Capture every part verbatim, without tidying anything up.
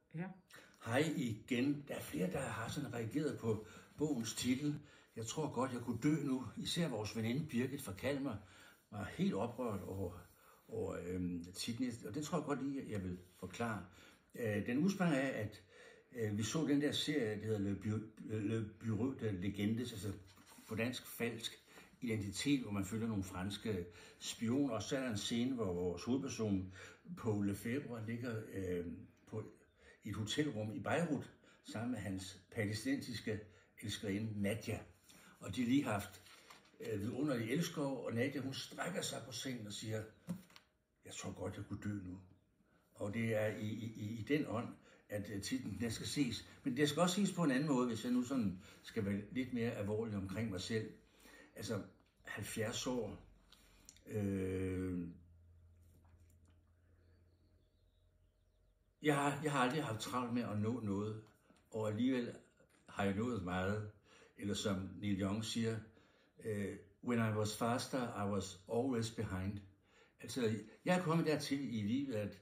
Ja. Hej igen. Der er flere, der har sådan reageret på bogens titel. Jeg tror godt, jeg kunne dø nu. Især vores veninde Birgit fra Kalmar var helt oprørt over, over øhm, titlen. Og det tror jeg godt lige, jeg vil forklare. Øh, den udsprang af, at øh, vi så den der serie, der hedder Le, Bu- Le Bureau de Legendes, altså på dansk falsk identitet, hvor man følger nogle franske spioner. Og så er der en scene, hvor vores hovedperson, Paul Lefebvre, ligger øh, på i et hotelrum i Beirut, sammen med hans palæstinensiske elskerinde Nadia. Og de har lige haft øh, vidunderlige elskov, og Nadia, hun strækker sig på sengen og siger, jeg tror godt, jeg kunne dø nu. Og det er i, i, i den ånd, at uh, titlen den skal ses. Men det skal også ses på en anden måde, hvis jeg nu sådan skal være lidt mere alvorlig omkring mig selv. Altså, halvfjerds år. Øh, Jeg har, jeg har aldrig haft travlt med at nå noget, og alligevel har jeg nået meget. Eller som Neil Young siger, uh, when I was faster, I was always behind. Altså, jeg er kommet dertil i livet, at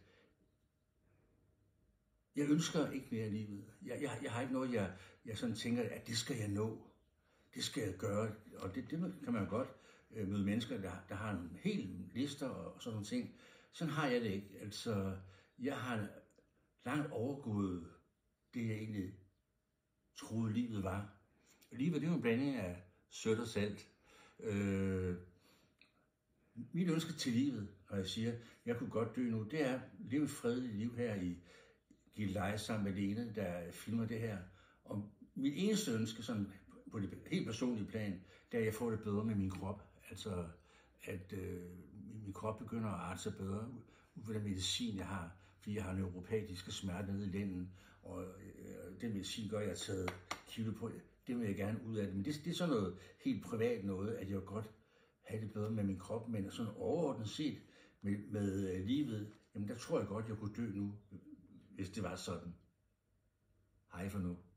jeg ønsker ikke mere i livet. Jeg, jeg, jeg har ikke noget, jeg, jeg sådan tænker, at det skal jeg nå. Det skal jeg gøre. Og det, det kan man jo godt uh, møde mennesker, der, der har en hel lister og, og sådan nogle ting. Sådan har jeg det ikke. Altså, jeg har langt overgået det, jeg egentlig troede, livet var. Livet, det er jo en blanding af sødt og salt. Øh, mit ønske til livet, når jeg siger, jeg kunne godt dø nu, det er at leve et fredeligt liv her i Gilleleje sammen med Lene, der filmer det her. Og mit eneste ønske, sådan på det helt personlige plan, det er, at jeg får det bedre med min krop. Altså, at øh, min krop begynder at arte sig bedre ud fra den medicin, jeg har, fordi jeg har neuropatiske smerter nede i lænden, og øh, den medicin gør, at jeg har taget kilo på. Det vil jeg gerne ud af det. Men det, det er sådan noget helt privat noget, at jeg godt have det bedre med min krop, men sådan overordnet set med, med øh, livet, jamen der tror jeg godt, jeg kunne dø nu, hvis det var sådan. Hej for nu.